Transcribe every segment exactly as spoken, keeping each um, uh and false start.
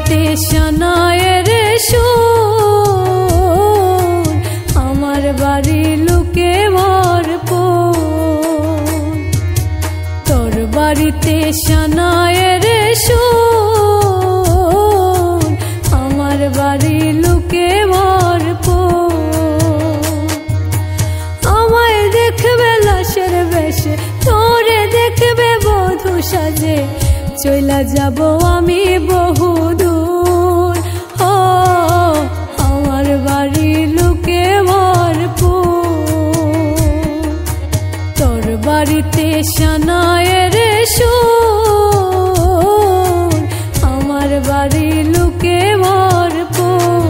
বাড়িতে সানায়ের সুর, আমার বাড়ি লোকে ভরপুর। তোর বাড়িতে সানায়ের সুর, আমার বাড়ি লোকে ভরপুর। আমায় দেখবে লাশের বেশে, তোরে দেখবে বধূ সাজে, চইলা যাব আমি বহুদূর। ও আমার বাড়ি লোকে ভরপুর। তোর বাড়িতে সানায়ের সুর, আমার বাড়ি লোকে ভরপুর।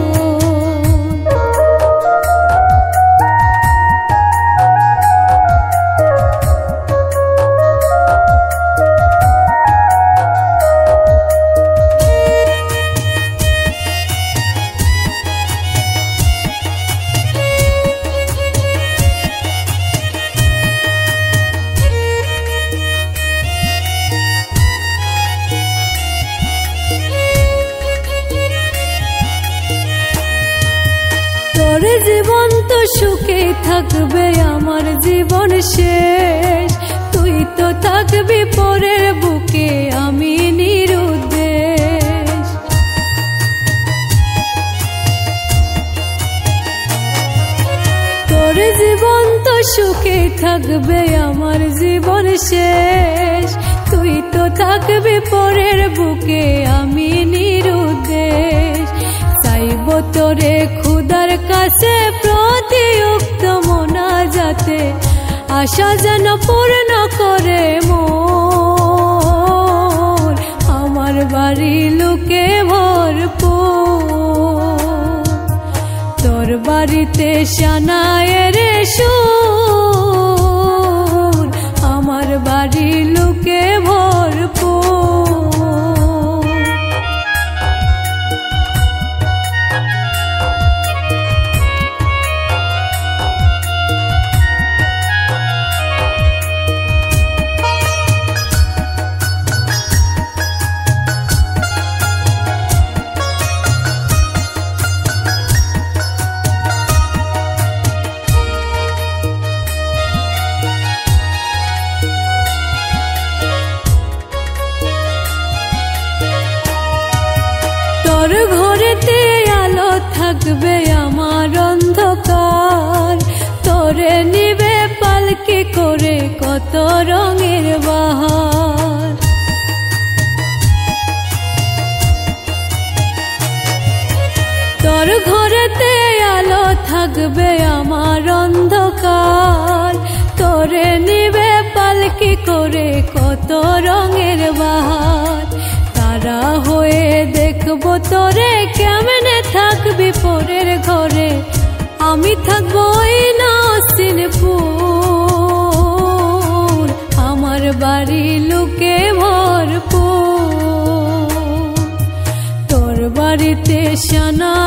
তোর জীবন তো সুখে থাকবে, আমার জীবন শেষ। তুই তো থাকবি পরের বুকে, আমি নিরুদ্দেশ। তোর জীবন তো সুখে থাকবে, আমার জীবন শেষ। তুই তো থাকবি পরের বুকে, আমি নিরুদ্দেশ। চাইব তোরে খুদার কাছে প্রতিউক্ত মোনাজাতে, আশা যেন পূর্ণ করে মোর। আমার বাড়ি লোকে ভরপুর। তোর বাড়িতে সানায়ের সুর, আমার বাড়ি লোকে ভরপুর। তোর ঘরেতে আলো থাকবে, আমার অন্ধকার। তোরে নিবে পালকি করে কত রঙের বাহার। তোর ঘরেতে আলো থাকবে, আমার অন্ধকার। তোরে নিবে পালকি করে কত রঙের বাহার। তারা হয়ে দেখবো তোরে, কেমনে থাকবি পরের ঘরে। আমি থাকবো ওই নাসিনপুর, আমার বাড়ি লোকে ভরপুর। তোর বাড়িতে সানা